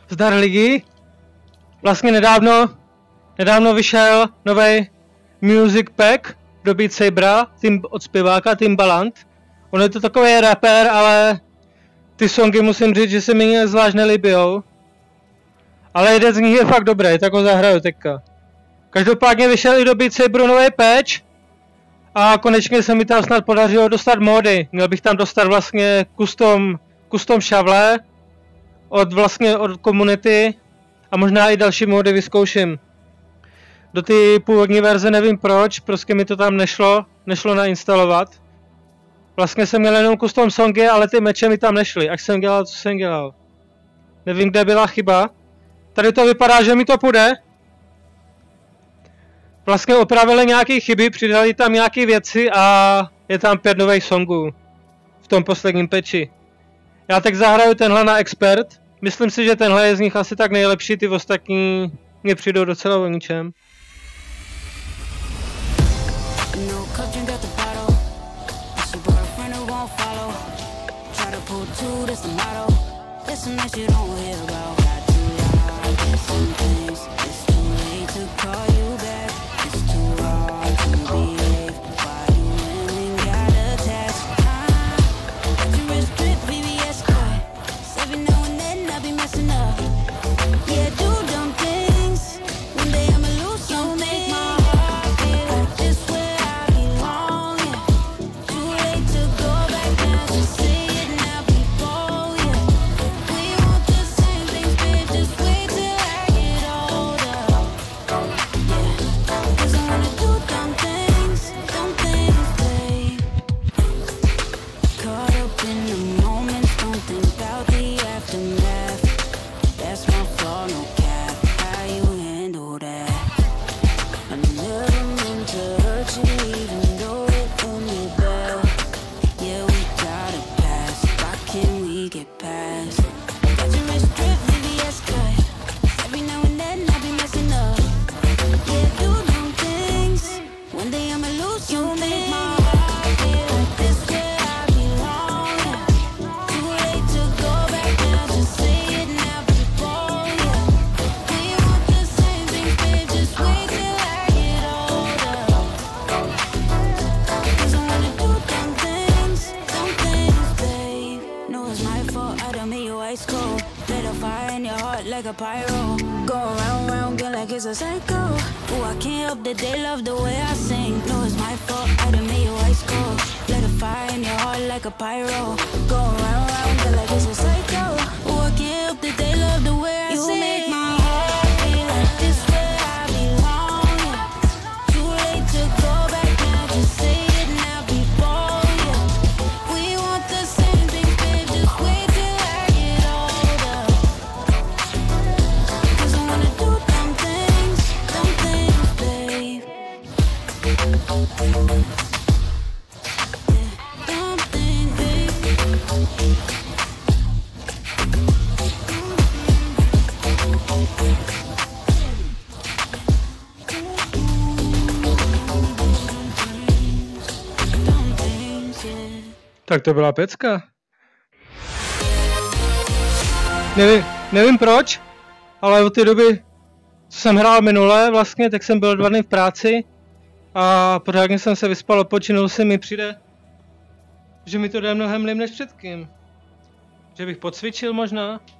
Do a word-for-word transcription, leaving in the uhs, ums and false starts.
Zdar lidi. Vlastně nedávno, nedávno vyšel nový Music Pack do Beat Sabera, tým, od zpěváka Timbaland. On je to takový rapper, ale ty songy musím říct, že se mi zvlášť nelíbijou. Ale jeden z nich je fakt dobrý, tak ho zahraju teďka. Každopádně vyšel i do Beat Saberu nový patch. A konečně se mi tam snad podařilo dostat módy. Měl bych tam dostat vlastně custom, custom šavle od vlastně od komunity a možná i další módy vyzkouším. Do ty původní verze nevím proč, prostě mi to tam nešlo, nešlo nainstalovat. Vlastně jsem měl jenom custom songy, ale ty meče mi tam nešly, až jsem dělal, co jsem dělal. Nevím, kde byla chyba. Tady to vypadá, že mi to půjde. Vlastně opravili nějaké chyby, přidali tam nějaké věci a je tam pět nových songů v tom posledním patchi. Já teď zahraju tenhle na expert. Myslím si, že tenhle je z nich asi tak nejlepší, ty ostatní mě přijdou docela o ničem. Tak to byla pecka. Nevím, nevím proč, ale od té doby, co jsem hrál minule vlastně, tak jsem byl dva dny v práci a pořádně jsem se vyspal, odpočinul si, mi přijde, že mi to jde mnohem líp než předtím. Že bych pocvičil možná.